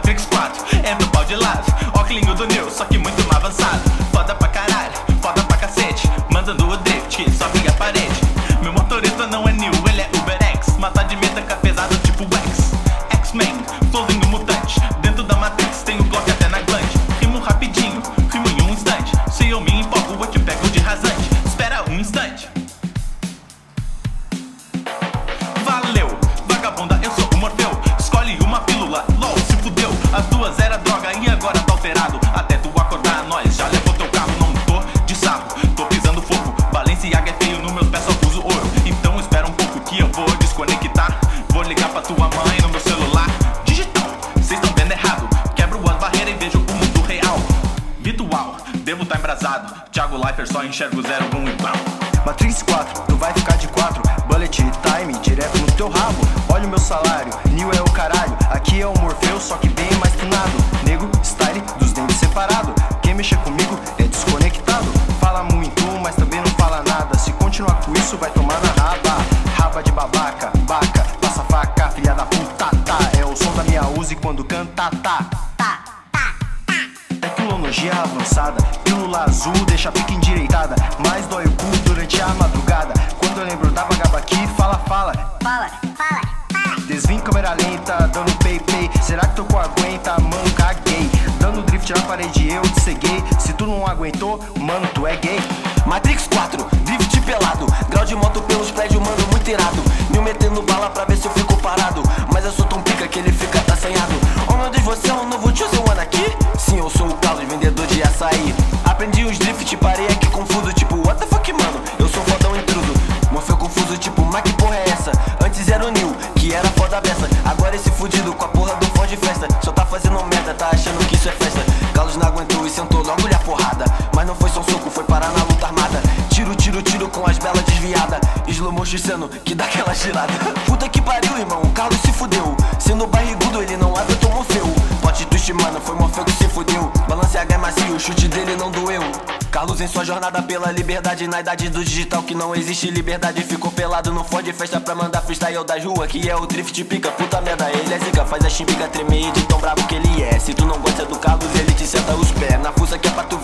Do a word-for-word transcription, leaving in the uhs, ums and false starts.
Matrix quatro, entra o pau de lado. Óculinho do Neo, só que muito mais avançado. Foda pra caralho, foda pra cacete. Mandando o drift, sobe a parede. Meu motorista não é Neo, ele é UberX. Mata de meta pesado tipo X. X-Men, flowzinho mutante. Dentro da Matrix tem o Glock até na glande. Rimo rapidinho, rimo em um instante. Se eu me empolgo, eu te pego de rasante. Espera um instante. Valeu, vagabunda, eu sou o Morfeu. Escolhe uma pílula, lol, se fudeu. As duas era droga e agora tá alterado. Até tu acordar, nós já levou teu carro. Não tô de sarro, tô pisando fogo. Balenciaga é feio, nos meus pés só uso ouro. Então espera um pouco que eu vou desconectar. Vou ligar pra tua mãe no meu celular. Digital, cês tão vendo errado. Quebro as barreiras e vejo o mundo real. Virtual, devo tá embrasado. Thiago Leifert só enxergo zero, um e pau. Matrix quatro, tu vai ficar de quatro. Bullet time, direto no teu rabo. Olha o meu salário, Neo é o caralho. Aqui é o Morfeu, só que bem mais tunado. Nego, style, dos dentes separado. Quem mexer comigo é desconectado. Fala muito, mas também não fala nada. Se continuar com isso, vai tomar na raba. Raba de babaca, baca, passa faca, filha da puta, tá. É o som da minha Uzi quando canta, tá. Tecnologia avançada, pílula azul deixa a pica endireitada. Mas dói o cu durante a madrugada. Quando eu lembro da vagaba aqui, fala, fala. Fala, fala, fala. Desvio em câmera lenta, dando pay, pay. Será que teu cu aguenta? Mano, caguei. Dando drift na parede, eu te ceguei. Se tu não aguentou, mano, tu é gay. Matrix quatro, drift pelado. Grau de moto pelos prédios, mano, muito irado. Neo metendo bala pra ver se eu fico parado. Mas eu sou tão pica que ele fica assanhado. Oh meu Deus, você é um novo Chosen One aqui? Sim, eu sou o Carlos, vendedor de açaí. Aprendi os drift, parei aqui confuso. Tipo, what the fuck, mano? Eu sou fodão intruso. Morfeu confuso, tipo, mas que porra é essa? Antes era o Neo, que era foda beça. Agora esse fudido com a porra do Ford Festa. Só tá fazendo merda, tá achando que isso é festa. Carlos não aguentou e sentou logo-lhe a porrada. Mas não foi só um soco, foi parar na luta armada. Tiro, tiro, tiro com as belas desviadas. Slow motion sendo que dá aquela girada. Puta que pariu, irmão, o Carlos se fudeu. Sendo barrigudo, ele não aguentou Morfeu. Plot twist, mano, foi Morfeu que se fudeu. Balanceaga é macio, o chute dele não doeu. Carlos em sua jornada pela liberdade. Na idade do digital que não existe liberdade. Ficou pelado no Ford Festa pra mandar freestyle das ruas. Que é o drift pica, puta merda, ele é zica. Faz a chimbica tremer de tão brabo que ele é. Se tu não gosta do Carlos, ele te senta os pés. Na fuça que é pra tu